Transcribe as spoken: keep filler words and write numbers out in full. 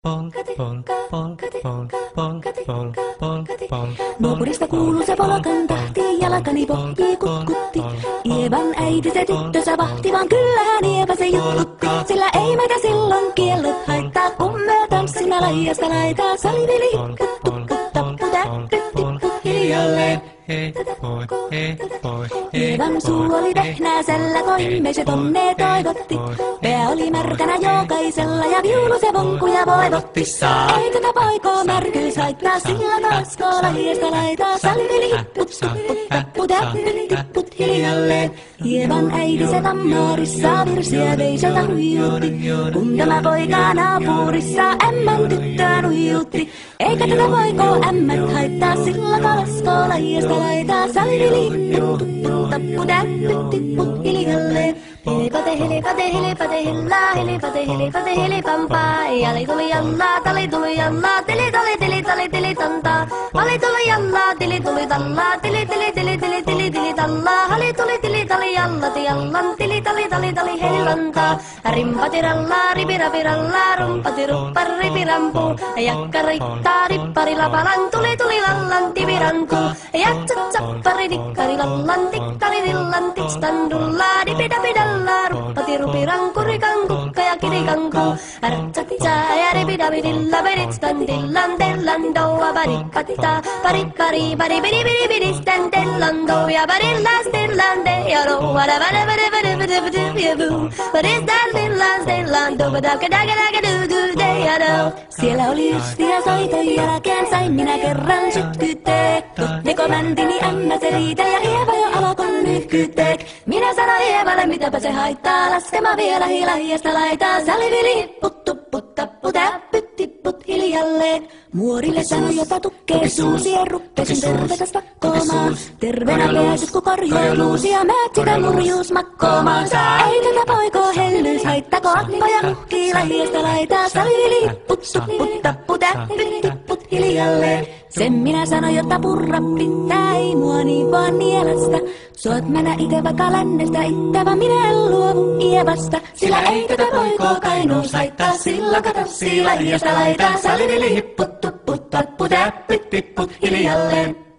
Naapurista kuuluu se polakan tahti, jalkani pohjii kutkutti. Ievan äiti se tyttönsä vahti, vaan kyllähän Ieva se juttutti. Sillä ei meitä silloin kiellot haittaa, kun me tanssimme laijasta laitaa. Salivili, puttu, putappu, täppy, tippu, hiljalleen. Hei voi, hei voi, Ievan suu oli vehnäisellä, koimme se tonne toivotti. Pää oli märkänä jokaisella ja viulu se vonkuja voivotti. Ei tätä poikoo märkyys haittaa, sillä taas laijasta laitaa. Salivili, puttu, putappu, täppy, tipput hiljalleen. Ievan äiti se tammarissa virsiä veiseltä huijutti. Kun tämä poika naapurissa ämmän tyttöön huijutti. Eikä tätä poikoo ämmät haittaa, sillä kalaskoo laijasta laitaa. Salivili, puttu, putappu, täppy, tipput hiljalleen. Hilipate, hilipate, hilipate, hillaa, hilipate, hilipate, hilipampaa. Jali tuli jallaa, tali tuli jallaa, tili tali, tili tali, tili tantaa. Hali tuli jallaa, tili tuli tallaa, tili tili tili tili tili tili tallaa. Hali tuli tili tali jallati jallan, tili tali tali tali hellantaa. Rimpati rallaa, ripirapi rallaa, rumpati ruppar ripirampuu. Jakka riittaa, rippari lapalan, tuli tuli lallan, tivirantuu. Jatsat sappari dikkari lallan, tikkari dillan, tikstandullaa, dipidapidalla. Ruppati rupiranku, rikanku, ja kirikanku. Artsatsa ja ripidapidilla, beritstan dillan, dellan, doa, barikatita. Barikari, bari, biri, biri, biri, stan, dellan, doa, barillas, dillan, de, ja, do, vada, vada, vada, vada, vada, vada, vada, vada. Baristan, dillan, dillan, do, vada, kada, kada, kada, do, de, ja, do. Siellä oli ystiä soiton jälkeen, sain minä kerran sytkyteek. Tuttiko mäntini ämmä se riitä ja Ieva jo alkoi nyhkyteek. Minä sanoin Ievalle, mitäpä se haittaa, laskema vielä hilahiasta laitaa. Salivili, hipput, tupput, tappu, täppyt, tipput hiljalleen. Muorille sanoi, jota tukkee suusi ja ruppesin tervetäs takkoomaan. Terveenä pääsit, kun korjoi luusia, määt sitä murjuus makkoomaan. Ei tätä poikoo hellyys haittako, akkoja nuhkii lahiasta laitaa. Salivili, hipput, tupput, tappu, täppyt, tipput hiljalleen. Sen minä sanoin, jotta purra pitää, ei mua niin vaan nielästä. Suot mennä ite vaikka lännestä, itte vaan minä en luovu Ievasta. Sillä ei tätä poikoo kainuus haittaa, sillä kato sillä hiasta laitaa. Salivili, hipput, tupput, tappu, täppyt, tipput hiljalleen.